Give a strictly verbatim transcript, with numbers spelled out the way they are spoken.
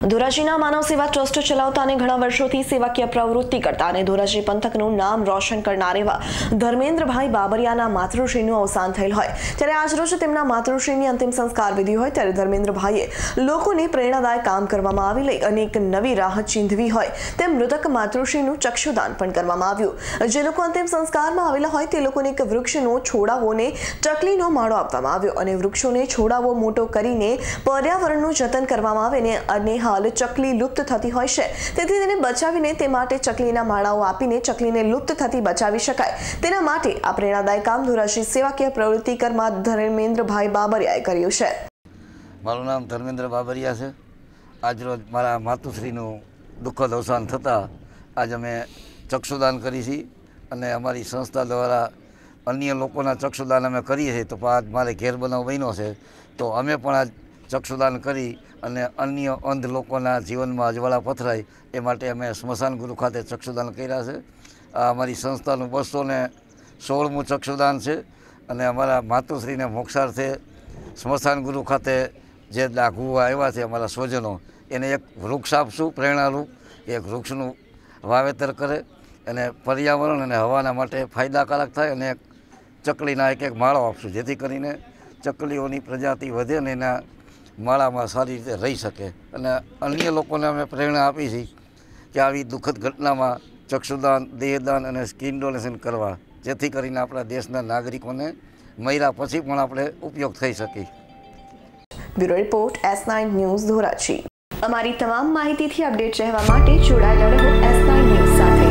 ધોરાજીના માનવ સેવા ટ્રસ્ટ ચલાવતા અને ઘણા વર્ષોથી સેવાકીય પ્રવૃત્તિ કરતા અને ધોરાજી પંથકનું નામ રોશન કરનાર એવા ધર્મેન્દ્રભાઈ બાબરિયાના માતૃશ્રીનું અવસાન થયેલ હોય ત્યારે આજરોજ તેમના માતૃશ્રીની અંતિમ સંસ્કાર વિધિ હોય ત્યારે ધર્મેન્દ્રભાઈએ લોકોને પ્રેરણાદાયક કામ કરવામાં આવી લઈ અનેક નવી રાહ ચીંધવી હોય તેમ મૃતક માતૃશ્રીનું ચક્ષુદાન પણ કરવામાં આવ્યું। જે લોકો અંતિમ સંસ્કારમાં આવેલા હોય તે લોકોને એક વૃક્ષનો છોડાવોને ચકલીનો માળો આપવામાં આવ્યો અને વૃક્ષોને છોડાવો મોટો કરીને પર્યાવરણનું જતન કરવામાં આવે ને અને હાલ ચકલી લુપ્ત થતી હોય છે તેથી તેને બચાવીને તે માટે ચકલીના માળાઓ આપીને ચકલીને લુપ્ત થતી બચાવી શકાય તેના માટે આ પ્રેરણાદાયક કામ ધોરાજી સેવાકીય પ્રવૃત્તિ કરવા ધર્મેન્દ્રભાઈ બાબરિયાએ કર્યું છે। મારું નામ ધર્મેન્દ્ર બાબરિયા છે। આજરોજ મારા માતુશ્રીનું દુઃખદ અવસાન થતાં આજ અમે ચક્ષુદાન કરી છે અને અમારી સંસ્થા દ્વારા અન્ય લોકોના ચક્ષુદાન અમે કરીએ છીએ તો આજ મારે ઘેર બનાવ બન્યો છે તો અમે પણ આજ ચક્ષુદાન કરી અને અન્ય અંધ લોકોના જીવનમાં અજવાળા પથરાય એ માટે અમે સ્મશાન ગૃહ ખાતે ચક્ષુદાન કર્યા છે। આ અમારી સંસ્થાનું બસો ને સોળમું ચક્ષુદાન છે અને અમારા માતુશ્રીને મોક્ષાર્થે સ્મશાન ગૃહ ખાતે જે લાઘુ આવ્યા છે અમારા સ્વજનો એને એક વૃક્ષ આપશું પ્રેરણારૂપ એક વૃક્ષનું વાવેતર કરે અને પર્યાવરણ અને હવાના માટે ફાયદાકારક થાય અને એક ચકલીના એક એક માળો આપશું જેથી કરીને ચકલીઓની પ્રજાતિ વધે અને એના માળામાં સારી રીતે રહી શકે અને અન્ય લોકોને અમે પ્રેરણા આપી છે કે આવી દુઃખદ ઘટનામાં ચક્ષુદાન દેહદાન અને સ્કિન ડોનેશન કરવા જેથી કરીને આપણા દેશના નાગરિકોને મર્યા પછી પણ આપણે ઉપયોગ થઈ શકે। Bureau report S nine news Dhoraji. અમારી તમામ માહિતીથી અપડેટ રહેવા માટે જોડાયેલા રહો એસ નાઇન ન્યૂઝ સાથે।